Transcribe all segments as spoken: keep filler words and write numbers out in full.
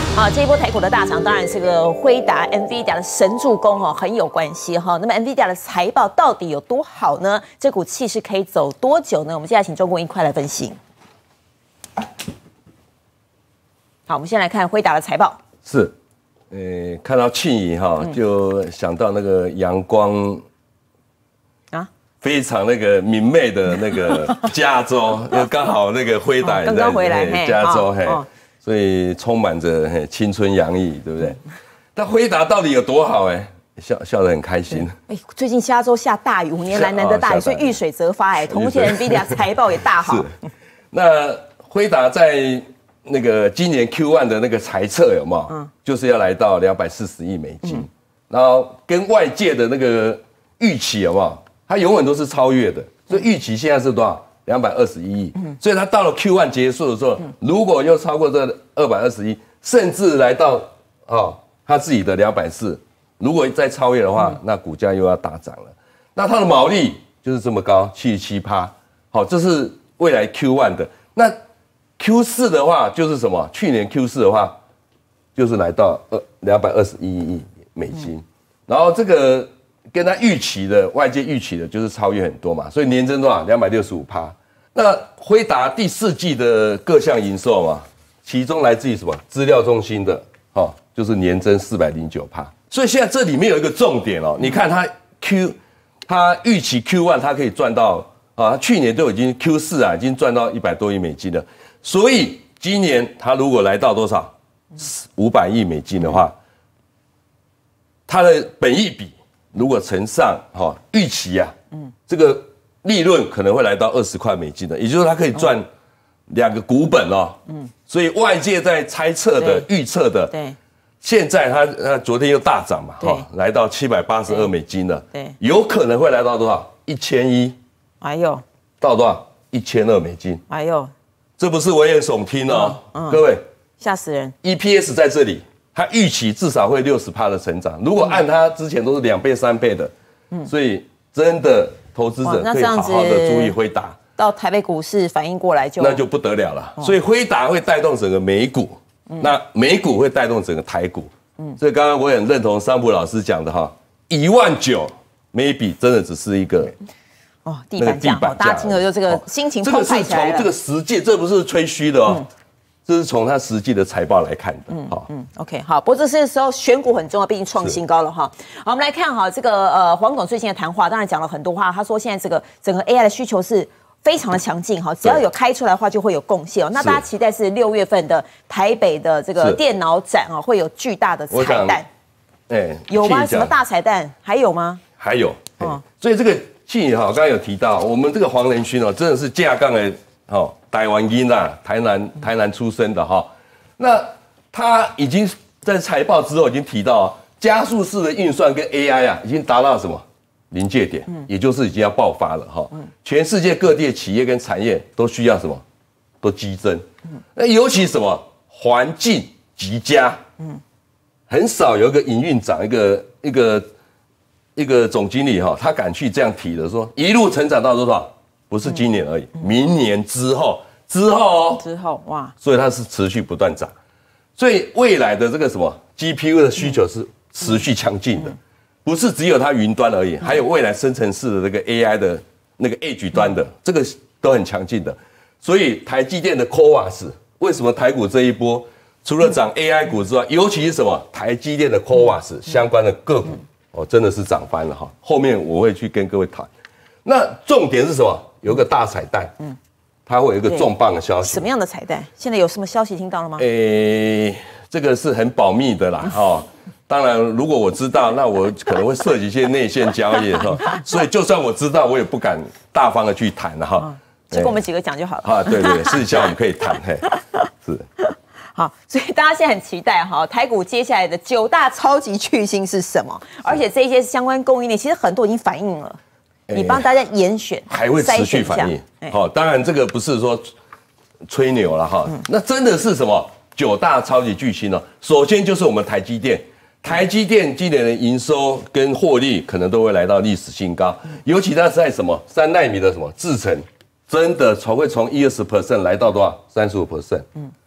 好，这一波台股的大涨，当然是个辉达 NVIDIA 的神助攻哦，很有关系哈。那么 NVIDIA 的财报到底有多好呢？这股气势可以走多久呢？我们接下来请钟国英快来分析。好，我们先来看辉达的财报。 是，呃，看到庆怡哈，就想到那个阳光啊，非常那个明媚的那个加州，因为刚好那个辉达也在、哦、刚刚回来加州嘿。哦所以充满着青春洋溢，对不对？但辉达到底有多好？哎，笑笑得很开心。哎， 最近加州下大雨，五年来难得大雨，所以遇水则发。哎，同时 NVIDIA 财报也大好。 是。那辉达在那个今年 Q 一 的那个财测有没有？嗯，就是要来到两百四十亿美金，嗯、然后跟外界的那个预期有没有？它永远都是超越的，所以预期现在是多少？两百二十一亿，所以他到了 Q 一 结束的时候，如果又超过这二百二十一，甚至来到哦他自己的两百四，如果再超越的话，那股价又要大涨了。那它的毛利就是这么高，七十七趴，好，这是未来 Q 一 的。那 Q 四 的话就是什么？去年 Q 四 的话就是来到二两百二十一亿美金，然后这个跟他预期的外界预期的就是超越很多嘛，所以年增多少？两百六十五趴。那辉达第四季的各项营收嘛，其中来自于什么？资料中心的，哦，就是年增四百零九趴。所以现在这里面有一个重点哦，你看它 Q， 它预期 Q 一 它可以赚到啊，去年都已经 Q 四 啊，已经赚到一百多亿美金了。所以今年它如果来到多少五百亿美金的话，它的本益比如果乘上哈预期啊，嗯，这个。利润可能会来到二十块美金的，也就是它可以赚两个股本哦。嗯，所以外界在猜测的、预测的，对，现在它它昨天又大涨嘛，哈，来到七百八十二美金了。对，有可能会来到多少？一千一。哎呦，到多少？一千二美金。哎呦，这不是危言耸听哦，嗯、各位， 吓死人。 E P S 在这里，它预期至少会六十趴的成长。如果按它之前都是两倍、三倍的，嗯，所以真的。投资者可以好好的注意辉达， 到台北股市反应过来就那就不得了了。所以辉达会带动整个美股，嗯、那美股会带动整个台股。嗯，所以刚刚我也很认同桑普老师讲的哈，一万九 maybe 真的只是一个哦地板价，大家听了就这个心情澎湃起来了。 这个是从这个实际，这不是吹嘘的哦。嗯这是从它实际的财报来看的，嗯嗯 ，OK 好，不过这是时候选股很重要，毕竟创新高了哈。好，我们来看哈这个呃黄总最近的谈话，当然讲了很多话。他说现在这个整个 A I 的需求是非常的强劲哈，只要有开出来的话就会有贡献哦。那大家期待是六月份的台北的这个电脑展啊，会有巨大的彩蛋。哎，有吗？什么大彩蛋？还有吗？ 还有，哦，所以这个庆怡哈，刚刚有提到，我们这个黄仁勋哦，真的是架杠的。哦，台湾人啊，台南台南出生的哈，那他已经在财报之后已经提到，加速式的运算跟 A I 啊，已经达到什么临界点，嗯、也就是已经要爆发了哈。嗯、全世界各地的企业跟产业都需要什么，都激增。那、嗯、尤其什么环境极佳，嗯，很少有一个营运长，一个一个一个总经理哈，他敢去这样提的，说一路成长到多少？不是今年而已，嗯、明年之后，之后哦， 之后哇， 所以它是持续不断涨，所以未来的这个什么 G P U 的需求是持续强劲的，嗯、不是只有它云端而已，嗯、还有未来生成式的这个 A I 的那个 Edge 端的，嗯、这个都很强劲的。所以台积电的 C O V A S 为什么台股这一波除了涨 A I 股之外，尤其是什么台积电的 C O V A S 相关的个股，哦，真的是涨翻了哈。后面我会去跟各位谈。那重点是什么？有个大彩蛋，嗯，它会有一个重磅的消息。 什么样的彩蛋？现在有什么消息听到了吗？ 诶，这个是很保密的啦，哈。当然，如果我知道，那我可能会涉及一些内线交易哈。所以，就算我知道，我也不敢大方的去谈了哈。 就跟我们几个讲就好了。 啊，对对，私底下我们可以谈，嘿，是。 好，所以大家现在很期待哈，台股接下来的九大超级巨星是什么？而且这些相关供应链，其实很多已经反映了。你帮大家严选， 还会持续反应。好，当然这个不是说吹牛了哈，那真的是什么九大超级巨星呢？首先就是我们台积电，台积电今年的营收跟获利可能都会来到历史新高，尤其它是在什么三奈米的什么制程，真的从会从一二十 percent 来到多少三十五 percent， 嗯，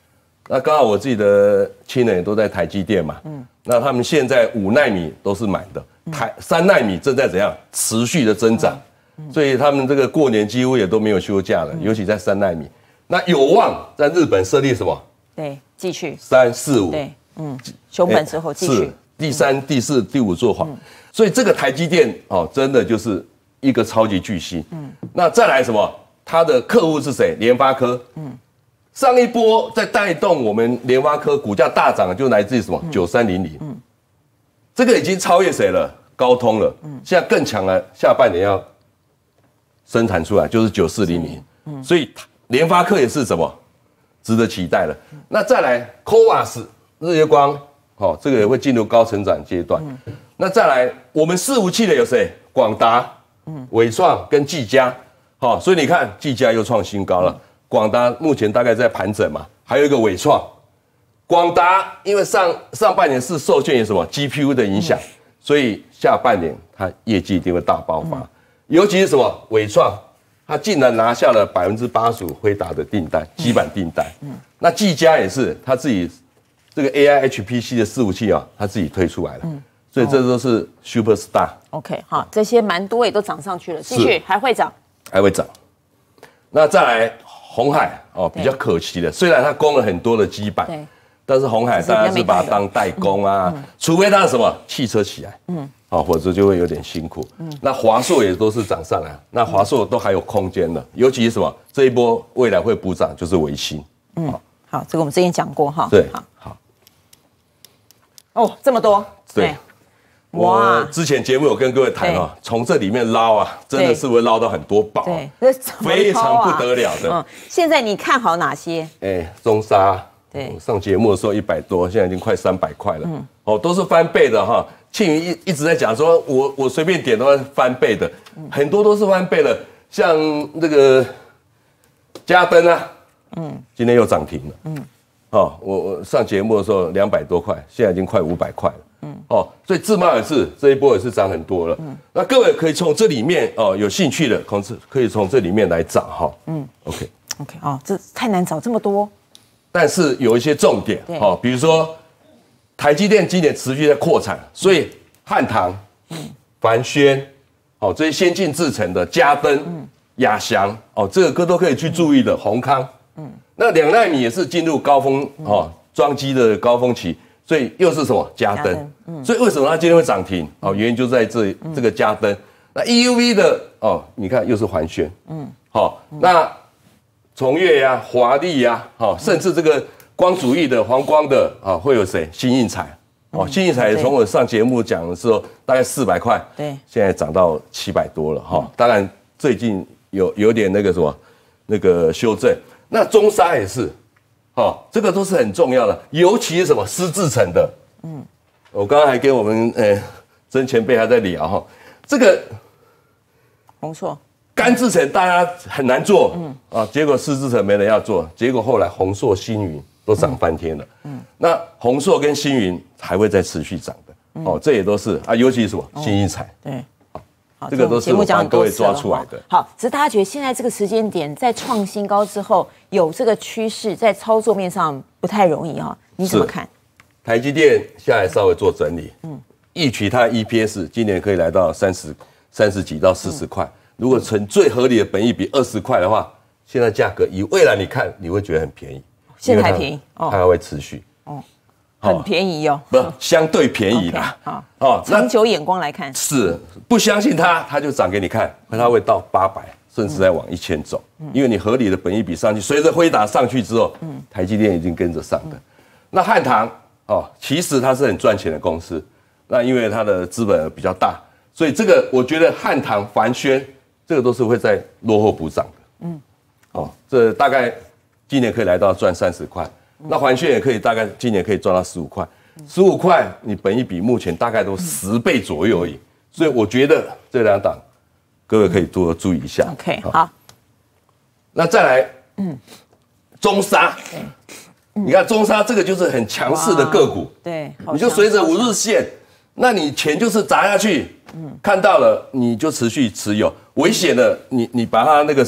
那刚好我自己的亲人也都在台积电嘛，嗯，那他们现在五奈米都是满的，台三奈米正在怎样持续的增长，所以他们这个过年几乎也都没有休假了，尤其在三奈米。那有望在日本设立什么？ 对，继续三四五， 对，嗯，熊本之后继续。 第三、第四、第五座华，所以这个台积电哦，真的就是一个超级巨星。嗯，那再来什么？它的客户是谁？联发科。嗯，上一波在带动我们联发科股价大涨，就来自于什么？九三零零。嗯，这个已经超越谁了？高通了。嗯，现在更强了，下半年要生产出来就是九四零零。嗯，所以联发科也是什么？值得期待了。那再来 C O V A S 日月光。哦，这个也会进入高成长阶段。嗯、那再来，我们伺服器的有谁？广达、嗯、伟创跟技嘉。好、哦，所以你看，技嘉又创新高了。广达目前大概在盘整嘛，还有一个伟创。广达因为上上半年是受限于什么 G P U 的影响，嗯、所以下半年它业绩一定会大爆发。嗯、尤其是什么伟创，它竟然拿下了百分之八十五辉达的订单，基板订单。嗯、那技嘉也是他自己。这个 A I H P C 的伺服器啊，他自己推出来了，嗯，所以这都是 super star。OK， 好，这些蛮多也都涨上去了，继续还会涨， 还会涨。那再来鸿海哦，比较可惜的，虽然它供了很多的基板，对，但是鸿海当然是把它当代工啊，嗯、除非它什么汽车起来，嗯，哦，否则就会有点辛苦。嗯，那华硕也都是涨上来，那华硕都还有空间的，尤其是什么这一波未来会补涨，就是微星。 嗯，好，好，这个我们之前讲过哈。 对，好，好。 哦，这么多， 对，我之前节目有跟各位谈啊，从这里面捞啊，真的是会捞到很多宝， 对， 非常不得了的。 嗯，现在你看好哪些？ 哎，中沙，对，上节目的时候一百多，现在已经快三百块了，嗯，哦，都是翻倍的哈。庆云一一直在讲说，我我随便点都会翻倍的，很多都是翻倍的，像那个嘉登啊，嗯，今天又涨停了，嗯。哦，我我上节目的时候两百多块，现在已经快五百块了。嗯，哦，所以自贸也是这一波也是涨很多了。嗯，那各位可以从这里面哦，有兴趣的，可可以从这里面来找哈。嗯 ，OK OK， 哦，这太难找这么多， 但是有一些重点哦，比如说台积电今年持续在扩产，所以汉唐、嗯、凡轩，哦这些先进制程的嘉登、嗯、亚翔，哦这个歌都可以去注意的，宏康。嗯，那两奈米也是进入高峰哦，装机的高峰期，所以又是什么嘉登？嗯，所以为什么它今天会涨停？哦，原因就在这这个嘉登。那 E U V 的哦，你看又是环轩，嗯，好，那崇越呀、华丽呀，好，甚至这个光主义的黄光的啊，会有谁？新印彩哦，新印彩从我上节目讲的时候，大概四百块，对，现在涨到七百多了哈。当然最近有有点那个什么那个修正。那中沙也是，哦，这个都是很重要的，尤其是什么湿制成的，嗯，我刚刚还跟我们呃曾前辈还在聊哈，这个红硕干制成大家很难做，嗯啊，结果湿制成没人要做，结果后来宏硕、星云都涨翻天了，嗯，那宏硕跟星云还会再持续涨的，哦，这也都是啊，尤其是什么新印彩，对。这个都是我帮各位抓出来的。 好，只是大家觉得现在这个时间点，在创新高之后，有这个趋势，在操作面上不太容易哈。你怎么看？ 台积电下来稍微做整理，嗯，预期它 E P S 今年可以来到三十三十几到四十块。如果成最合理的本益比二十块的话，现在价格以未来你看，你会觉得很便宜。 现在还便宜， 它还会持续。哦。 很便宜哦， 不，相对便宜啦。 好，哦，长久眼光来看， 是不相信它，它就涨给你看，它会到八百，甚至再往一千走。因为你合理的本益比上去，随着辉达上去之后，嗯，台积电已经跟着上的。那汉唐哦，其实它是很赚钱的公司，那因为它的资本比较大，所以这个我觉得汉唐、凡轩这个都是会在落后补涨的。嗯，哦，这大概今年可以来到赚三十块。那环轩也可以，大概今年可以赚到十五块，十五块你本益比目前大概都十倍左右而已，所以我觉得这两档各位可以多注意一下。 OK， 好。 那再来，嗯，中沙，你看中沙这个就是很强势的个股， 对， 你就随着五日线，那你钱就是砸下去，嗯，看到了你就持续持有，危险的你你把它那个什么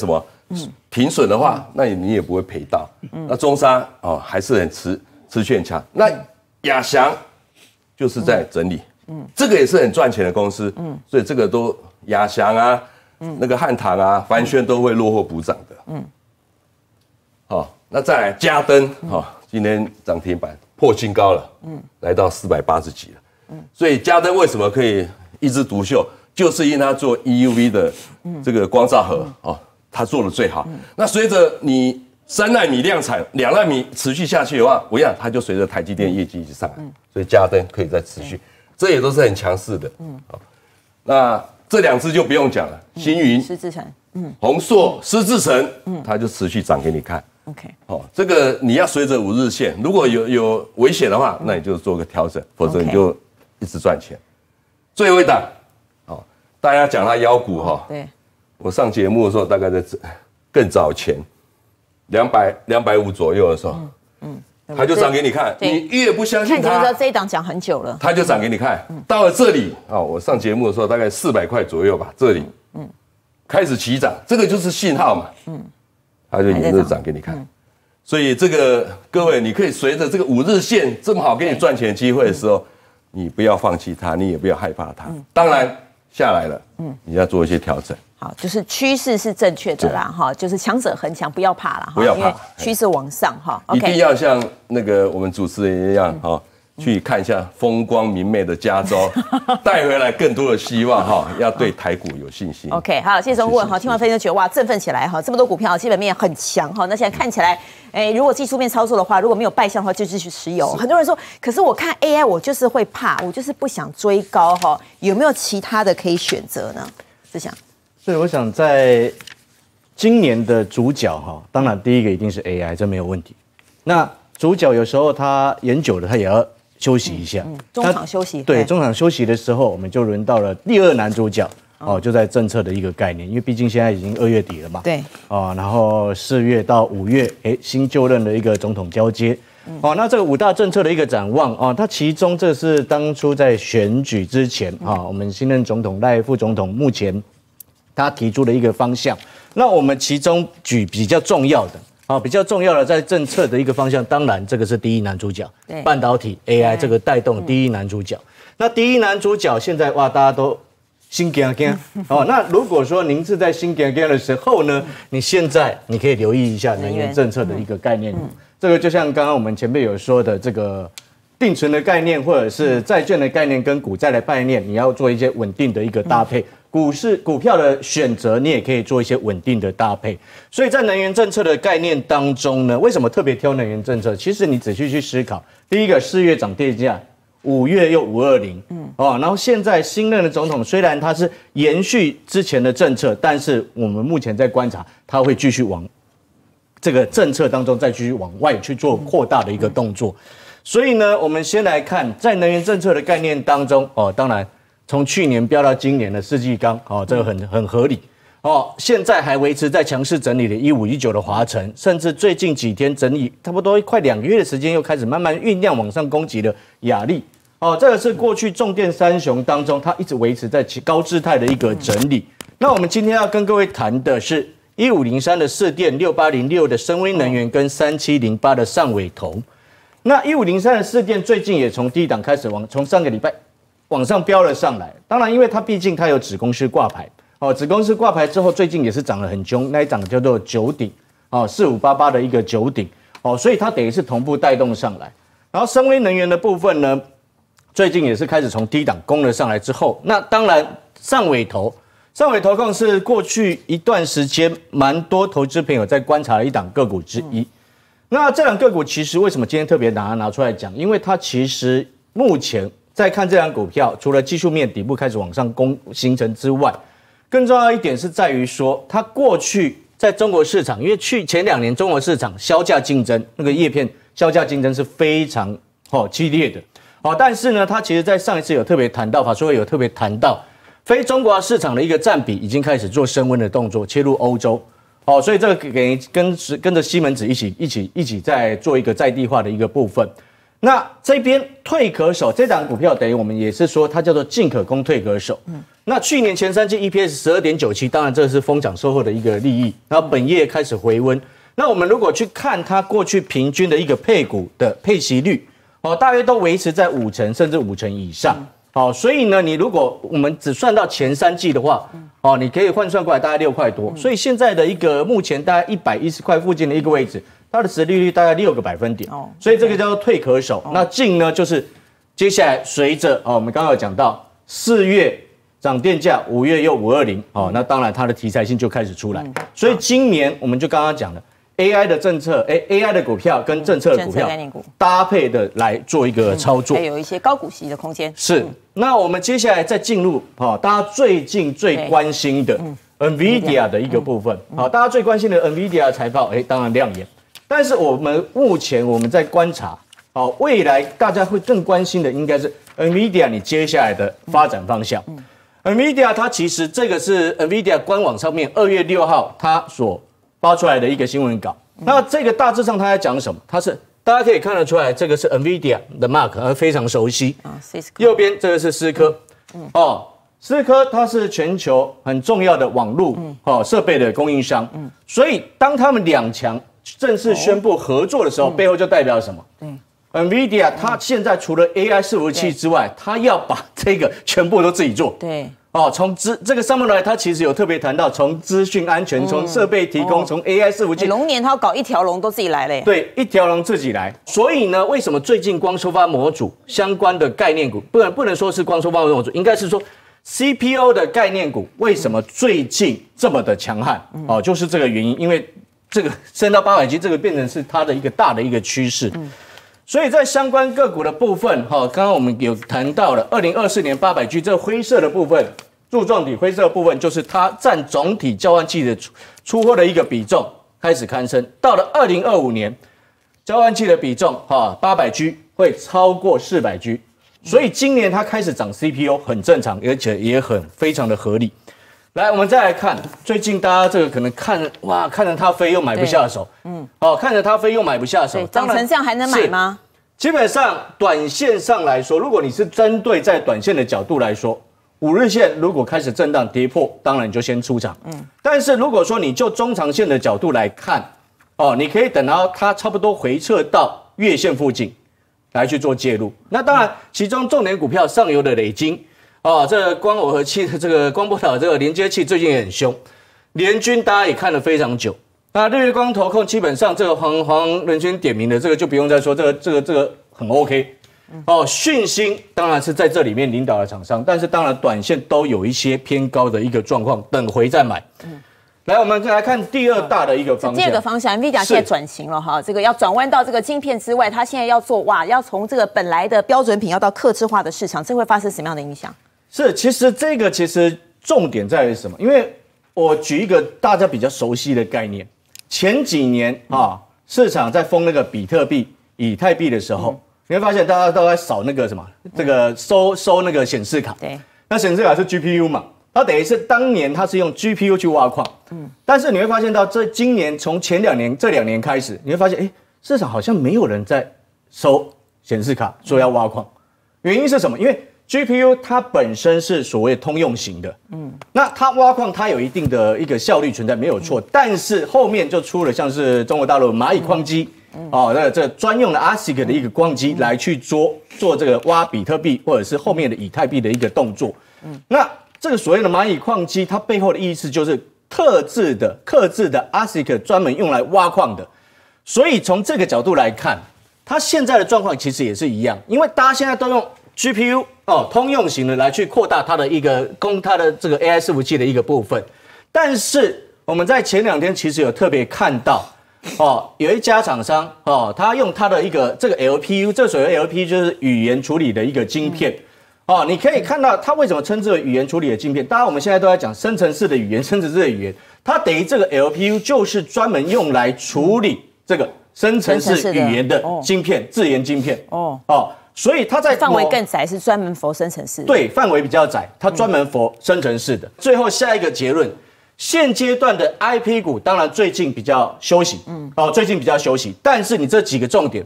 停损的话，那你也不会赔到。那中沙哦还是很持持续很强。那亚翔就是在整理，这个也是很赚钱的公司，所以这个都亚翔啊，那个汉唐啊、凡轩都会落后补涨的。嗯，好，那再来嘉登，好，今天涨停板破新高了，嗯，来到四百八十几了。嗯，所以嘉登为什么可以一枝独秀，就是因为它做 E U V 的这个光罩盒哦，它做的最好。那随着你三奈米量产，两奈米持续下去的话，我想它就随着台积电业绩一起上来，所以嘉登可以再持续，这也都是很强势的。嗯，好，那这两只就不用讲了，星云、 施志成、 嗯，宏硕、施志成，嗯，它就持续涨给你看。 OK， 哦，这个你要随着五日线，如果有有危险的话，那你就做个调整，否则你就一直赚钱。最后一档，哦，大家讲它妖股哈， 对， 我上节目的时候大概在更早前，两百两百五左右的时候，嗯，它就涨给你看，你越不相信它， 看节目知道这一档讲很久了， 它就涨给你看。到了这里啊，我上节目的时候大概四百块左右吧，这里，嗯，开始起涨，这个就是信号嘛，嗯。它就沿着涨给你看，嗯、所以这个各位，你可以随着这个五日线这么好给你赚钱的机会的时候，嗯、你不要放弃它，你也不要害怕它。嗯、当然下来了，嗯，你要做一些调整。 好，就是趋势是正确的啦，哈，就是强者恒强，不要怕啦， 不要怕， 趋势往上哈， 一定要像那个我们主持人一样哈。嗯去看一下风光明媚的加州，带回来更多的希望哈，要对台股有信心。 OK， 好，谢谢钟顾问哈，听完分析就觉得哇，振奋起来哈，这么多股票基本面很强哈，那现在看起来，哎，如果技术面操作的话，如果没有败相的话，就继续持有。很多人说，可是我看 A I， 我就是会怕，我就是不想追高哈，有没有其他的可以选择呢？志祥， 所以我想在今年的主角哈，当然第一个一定是 A I， 这没有问题。那主角有时候他演久了，他也要休息一下， 嗯嗯、中场休息。 对，中场休息的时候，我们就轮到了第二男主角哦，就在政策的一个概念，因为毕竟现在已经二月底了嘛。 对。 哦，然后四月到五月，哎，新就任的一个总统交接。嗯、哦，那这个五大政策的一个展望哦，它其中这是当初在选举之前啊、哦，我们新任总统赖副总统目前他提出的一个方向。那我们其中举比较重要的。好，比较重要的在政策的一个方向，当然这个是第一男主角，半导体 A I 这个带动第一男主角。那第一男主角现在哇，大家都心惊惊哦。那如果说您是在心惊惊的时候呢，你现在你可以留意一下能源政策的一个概念。这个就像刚刚我们前面有说的这个定存的概念，或者是债券的概念跟股债的概念，你要做一些稳定的一个搭配。股市股票的选择，你也可以做一些稳定的搭配。所以在能源政策的概念当中呢，为什么特别挑能源政策？其实你仔细去思考，第一个四月涨电价，五月又五二零，嗯，哦，然后现在新任的总统虽然他是延续之前的政策，但是我们目前在观察，他会继续往这个政策当中再继续往外去做扩大的一个动作。所以呢，我们先来看在能源政策的概念当中，哦，当然。从去年飙到今年的世纪钢，哦，这个很很合理，哦，现在还维持在强势整理的一五一九的华城，甚至最近几天整理差不多快两个月的时间，又开始慢慢酝酿往上攻击的亚力，哦，这个是过去重电三雄当中，它一直维持在其高姿态的一个整理。那我们今天要跟各位谈的是一五零三的市电、六八零六的深威能源跟三七零八的上尾投。那一五零三的市电最近也从低档开始往，从上个礼拜。往上飙了上来，当然，因为它毕竟它有子公司挂牌，哦，子公司挂牌之后，最近也是涨得很凶，那一档叫做九鼎，哦，四五八八的一个九鼎，哦，所以它等于是同步带动上来。然后深威能源的部分呢，最近也是开始从低档攻了上来之后，那当然上尾投，上尾投控是过去一段时间蛮多投资朋友在观察的一档个股之一。嗯、那这档个股其实为什么今天特别拿拿出来讲？因为它其实目前。再看这张股票，除了技术面底部开始往上攻形成之外，更重要一点是在于说，它过去在中国市场，因为去前两年中国市场销价竞争，那个叶片销价竞争是非常哦激烈的哦。但是呢，它其实在上一次有特别谈到，法说会有特别谈到，非中国市场的一个占比已经开始做升温的动作，切入欧洲哦，所以这个给跟跟着西门子一起一起一起在做一个在地化的一个部分。 那这边退可守，这档股票等于我们也是说它叫做进可攻，退可守。嗯，那去年前三季 E P S 十二点九七，当然这是疯涨收获的一个利益，然后本业开始回温。那我们如果去看它过去平均的一个配股的配息率，哦，大约都维持在五成甚至五成以上。好、哦，所以呢，你如果我们只算到前三季的话，哦，你可以换算过来大概六块多。所以现在的一个目前大概一百一十块附近的一个位置，它的殖利率大概六个百分点。哦，所以这个叫做退可守。哦、那进呢，就是接下来随着哦，我们刚刚有讲到四月涨电价，五月又五二零，哦，那当然它的题材性就开始出来。所以今年我们就刚刚讲了。A I 的政策，哎 ，A I 的股票跟政策的股票搭配的来做一个操作， 还有一些高股息的空间。 是，嗯、那我们接下来再进入好，大家最近最关心的 NVIDIA 的一个部分。好，大家最关心的 NVIDIA 财报，哎，当然亮眼。但是我们目前我们在观察，好，未来大家会更关心的应该是 NVIDIA 你接下来的发展方向。NVIDIA 它其实这个是 NVIDIA 官网上面二月六号它所发出来的一个新闻稿，那这个大致上他在讲什么？它是大家可以看得出来，这个是 NVIDIA 的 mark， 而非常熟悉。啊，右边这个是思科，嗯，哦，思科它是全球很重要的网络哦设备的供应商，嗯，所以当他们两强正式宣布合作的时候，背后就代表什么？嗯 ，NVIDIA 它现在除了 A I 伺服器之外，它要把这个全部都自己做。对。哦，从资这个上面来，它其实有特别谈到，从资讯安全、从设备提供、从 A I 伺服器， 龙年它要搞一条龙都自己来了耶。 对，一条龙自己来。所以呢，为什么最近光收发模组相关的概念股，不能不能说是光收发模组，应该是说 C P U 的概念股为什么最近这么的强悍？哦，就是这个原因，因为这个升到八百 G， 这个变成是它的一个大的一个趋势。嗯所以在相关个股的部分，哈，刚刚我们有谈到了二零二四年八百 G 这个灰色的部分，柱状体灰色的部分，就是它占总体交换器的出出货的一个比重开始攀升。到了二零二五年，交换器的比重，哈，八百 G 会超过四百 G， 所以今年它开始涨 C P U 很正常，而且也很非常的合理。来，我们再来看最近大家这个可能看哇，看着它飞又买不下手，嗯，哦，看着它飞又买不下手， 涨成这样还能买吗？ 基本上，短线上来说，如果你是针对在短线的角度来说，五日线如果开始震荡跌破，当然你就先出场。嗯，但是如果说你就中长线的角度来看，哦，你可以等到它差不多回撤到月线附近来去做介入。那当然，其中重点股票上游的磊晶，哦，这个光耦合器的这个光波导这个连接器最近也很凶，联军大家也看了非常久。那日月光投控基本上这个黄黄仁勋点名的这个就不用再说，这个这个这个很 OK 哦。讯芯当然是在这里面领导的厂商，但是当然短线都有一些偏高的一个状况，等回再买。嗯，来我们再来看第二大的一个方向。 第二个方向 ，NVIDIA 现在转型了哈，这个要转弯到这个晶片之外，它现在要做哇，要从这个本来的标准品要到客制化的市场，这会发生什么样的影响？ 是，其实这个其实重点在于什么？因为我举一个大家比较熟悉的概念。前几年啊，市场在封那个比特币、以太币的时候，嗯、你会发现大家都在扫那个什么，这个收收那个显示卡。对，那显示卡是 G P U 嘛，它等于是当年它是用 G P U 去挖矿。嗯，但是你会发现到这今年从前两年这两年开始，你会发现，哎，市场好像没有人在收显示卡，说要挖矿。原因是什么？因为G P U 它本身是所谓通用型的，嗯，那它挖矿它有一定的一个效率存在，没有错。嗯、但是后面就出了像是中国大陆蚂蚁矿机，嗯、哦，那这专用的 A S I C 的一个矿机来去做做这个挖比特币或者是后面的以太币的一个动作。嗯，那这个所谓的蚂蚁矿机，它背后的意思就是特制的、客制的 A S I C 专门用来挖矿的。所以从这个角度来看，它现在的状况其实也是一样，因为大家现在都用 G P U。哦，通用型的来去扩大它的一个供它的这个 A I 伺服器的一个部分，但是我们在前两天其实有特别看到，哦，有一家厂商哦，他用他的一个这个 L P U， 这所谓 L P U 就是语言处理的一个晶片，哦，你可以看到它为什么称之为语言处理的晶片？当然我们现在都在讲生成式的语言，生成式的语言，它等于这个 L P U 就是专门用来处理这个生成式语言的晶片，字元晶片，哦哦。所以它在范围更窄，是专门 for 生成式。 对，范围比较窄，它专门 for 生成式的。嗯、最后下一个结论，现阶段的 I P 股当然最近比较休息，嗯，哦，最近比较休息。但是你这几个重点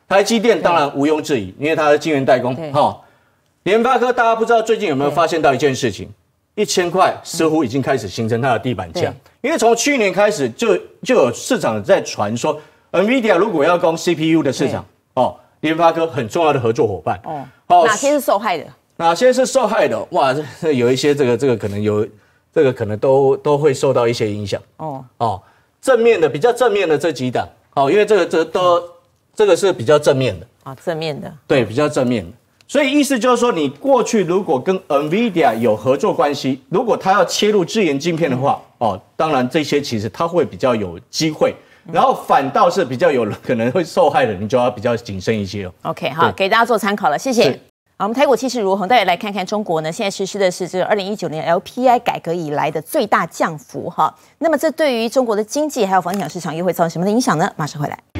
台积电当然毋庸置疑，因为它是晶圆代工。哈，联发科大家不知道最近有没有发现到一件事情？一千块似乎已经开始形成它的地板价，因为从去年开始就就有市场在传说 ，NVIDIA 如果要攻 C P U 的市场，哦，联发科很重要的合作伙伴。哦， 哦哪些是受害的？ 哪些是受害的？哇，这这有一些这个这个可能有，这个可能都都会受到一些影响。哦哦，正面的比较正面的这几档，哦，因为这个这都这个是比较正面的。 啊，正面的。 对，比较正面的。所以意思就是说，你过去如果跟 NVIDIA 有合作关系，如果他要切入自研晶片的话，哦，当然这些其实他会比较有机会，然后反倒是比较有可能会受害的，你就要比较谨慎一些哦。 OK， 好，给大家做参考了，谢谢。好，我们台股气势如虹，大家来看看中国呢，现在实施的是这个二零一九年 L P I 改革以来的最大降幅哈。那么这对于中国的经济还有房地产市场又会造成什么的影响呢？马上回来。